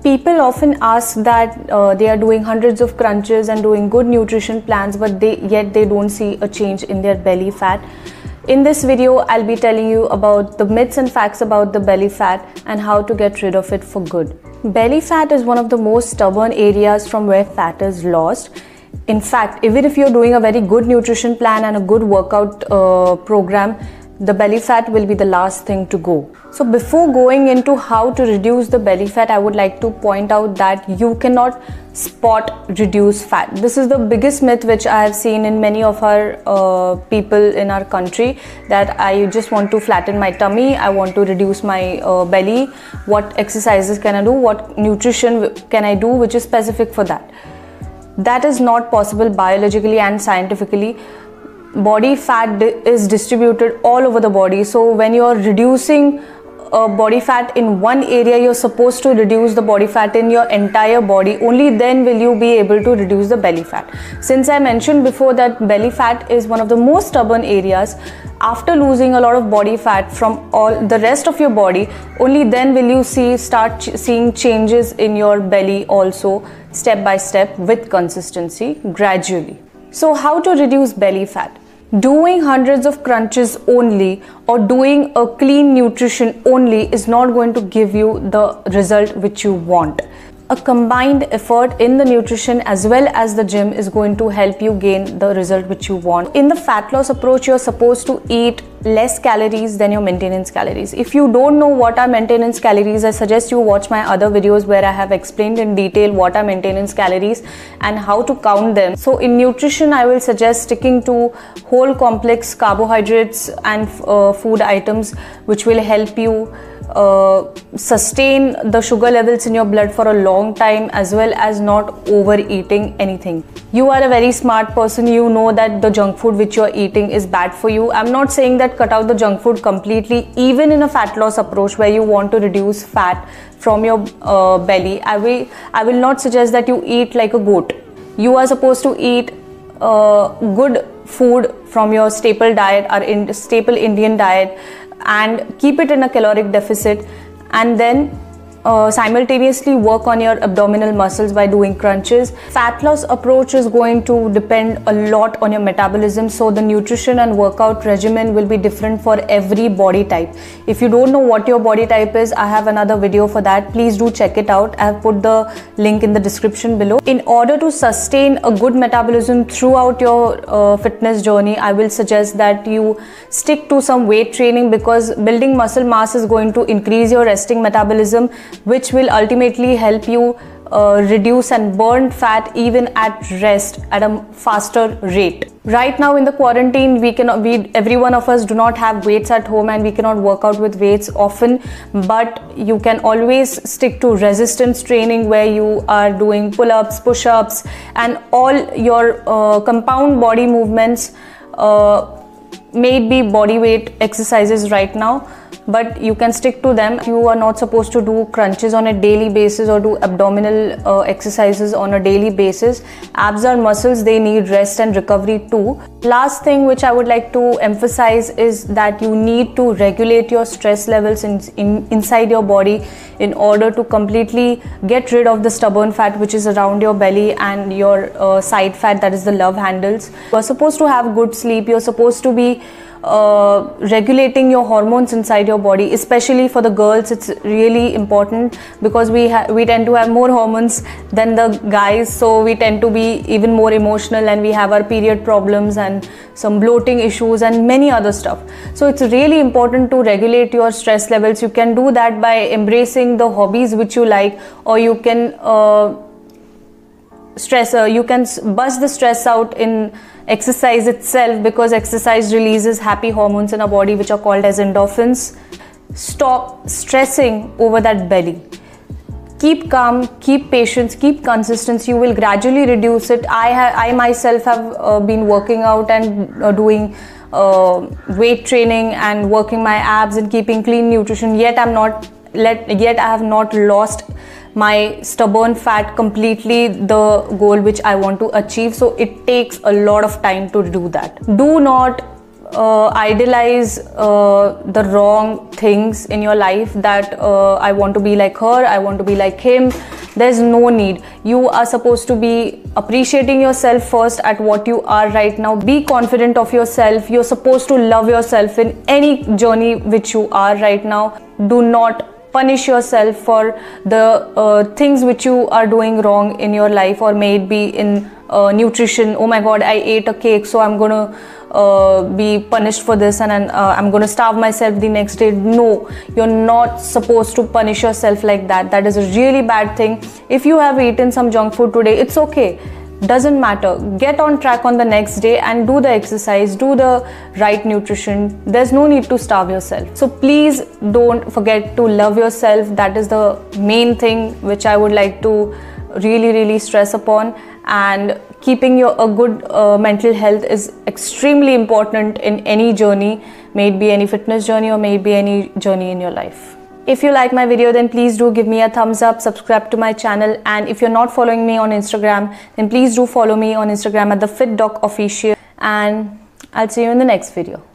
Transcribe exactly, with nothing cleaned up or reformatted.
People often ask that uh, they are doing hundreds of crunches and doing good nutrition plans, but they yet they don't see a change in their belly fat. In this video, I'll be telling you about the myths and facts about the belly fat and how to get rid of it for good. Belly fat is one of the most stubborn areas from where fat is lost. In fact, even if you're doing a very good nutrition plan and a good workout uh, program, the belly fat will be the last thing to go. So before going into how to reduce the belly fat, I would like to point out that you cannot spot reduce fat. This is the biggest myth which I have seen in many of our uh, people in our country, that I just want to flatten my tummy, I want to reduce my uh, belly. What exercises can I do? What nutrition can I do which is specific for that? That is not possible biologically and scientifically. Body fat is distributed all over the body, so when you are reducing uh, body fat in one area, you're supposed to reduce the body fat in your entire body. Only then will you be able to reduce the belly fat. Since I mentioned before that belly fat is one of the most stubborn areas, after losing a lot of body fat from all the rest of your body, only then will you see start ch seeing changes in your belly also, step by step, with consistency, gradually. So how to reduce belly fat? Doing hundreds of crunches only or doing a clean nutrition only is not going to give you the result which you want. A combined effort in the nutrition as well as the gym is going to help you gain the result which you want. In the fat loss approach, you're supposed to eat less calories than your maintenance calories. If you don't know what are maintenance calories, I suggest you watch my other videos where I have explained in detail what are maintenance calories and how to count them. So in nutrition, I will suggest sticking to whole complex carbohydrates and uh, food items which will help you Uh, sustain the sugar levels in your blood for a long time, as well as not overeating anything. You are a very smart person, you know that the junk food which you are eating is bad for you. I'm not saying that cut out the junk food completely, even in a fat loss approach where you want to reduce fat from your uh, belly. I will, I will not suggest that you eat like a goat. You are supposed to eat uh, good food from your staple diet or in staple Indian diet, and keep it in a caloric deficit, and then uh, simultaneously work on your abdominal muscles by doing crunches. Fat loss approach is going to depend a lot on your metabolism, so the nutrition and workout regimen will be different for every body type. If you don't know what your body type is, I have another video for that. Please do check it out. I have put the link in the description below. In order to sustain a good metabolism throughout your uh, fitness journey, I will suggest that you stick to some weight training, because building muscle mass is going to increase your resting metabolism, which will ultimately help you uh, reduce and burn fat even at rest at a faster rate. Right now in the quarantine, we cannot, we, every one of us do not have weights at home and we cannot work out with weights often, but you can always stick to resistance training where you are doing pull-ups, push-ups and all your uh, compound body movements, uh, may be body weight exercises right now, but you can stick to them. You are not supposed to do crunches on a daily basis or do abdominal uh, exercises on a daily basis. Abs are muscles, they need rest and recovery too. Last thing which I would like to emphasize is that you need to regulate your stress levels in, in, inside your body in order to completely get rid of the stubborn fat which is around your belly and your uh, side fat, that is the love handles. You are supposed to have good sleep. You are supposed to be Uh, regulating your hormones inside your body. Especially for the girls, it's really important because we we tend to have more hormones than the guys, so we tend to be even more emotional and we have our period problems and some bloating issues and many other stuff. So it's really important to regulate your stress levels. You can do that by embracing the hobbies which you like, or you can uh, stress uh, you can bust the stress out in exercise itself, because exercise releases happy hormones in our body which are called as endorphins. Stop stressing over that belly. Keep calm, keep patience, keep consistency. You will gradually reduce it. I have, I myself have uh, been working out and uh, doing uh, weight training and working my abs and keeping clean nutrition. Yet I'm not let. Yet I have not lost my stubborn fat completely, the goal which I want to achieve. So it takes a lot of time to do that. Do not uh, idealize uh, the wrong things in your life, that uh, I want to be like her, I want to be like him. There's no need. You are supposed to be appreciating yourself first at what you are right now. Be confident of yourself. You're supposed to love yourself in any journey which you are right now. Do not punish yourself for the uh, things which you are doing wrong in your life, or may it be in uh, nutrition. Oh my god, I ate a cake, so I'm gonna uh, be punished for this, and, and uh, I'm gonna starve myself the next day. No, you're not supposed to punish yourself like that. That is a really bad thing. If you have eaten some junk food today, it's okay. Doesn't matter. Get on track on the next day and do the exercise, do the right nutrition. There's no need to starve yourself. So please don't forget to love yourself. That is the main thing which I would like to really really stress upon. And keeping your a good uh, mental health is extremely important in any journey, may it be any fitness journey or may it be any journey in your life. If you like my video, then please do give me a thumbs up, subscribe to my channel, and if you're not following me on Instagram, then please do follow me on Instagram at the Fit Doc Official, and I'll see you in the next video.